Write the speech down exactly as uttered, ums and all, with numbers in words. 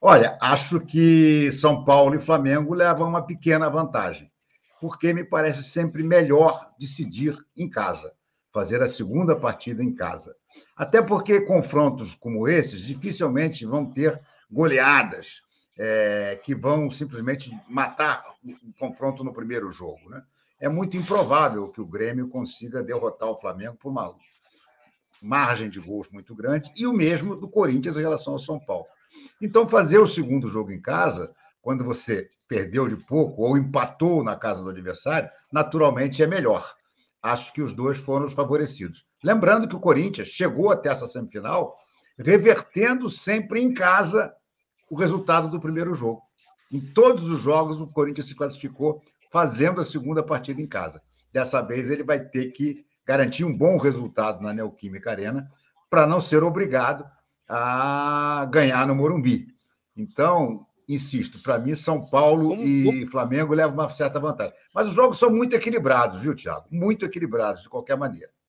Olha, acho que São Paulo e Flamengo levam uma pequena vantagem, porque me parece sempre melhor decidir em casa, fazer a segunda partida em casa. Até porque confrontos como esses dificilmente vão ter goleadas é, que vão simplesmente matar o confronto no primeiro jogo. Né? É muito improvável que o Grêmio consiga derrotar o Flamengo por uma margem de gols muito grande, e o mesmo do Corinthians em relação ao São Paulo. Então, fazer o segundo jogo em casa, quando você perdeu de pouco ou empatou na casa do adversário, naturalmente é melhor. Acho que os dois foram os favorecidos. Lembrando que o Corinthians chegou até essa semifinal revertendo sempre em casa o resultado do primeiro jogo. Em todos os jogos, o Corinthians se classificou fazendo a segunda partida em casa. Dessa vez, ele vai ter que garantir um bom resultado na Neoquímica Arena para não ser obrigado a ganhar no Morumbi. Então, insisto, para mim, São Paulo Como, como, e Flamengo levam uma certa vantagem. Mas os jogos são muito equilibrados, viu, Thiago? Muito equilibrados, de qualquer maneira.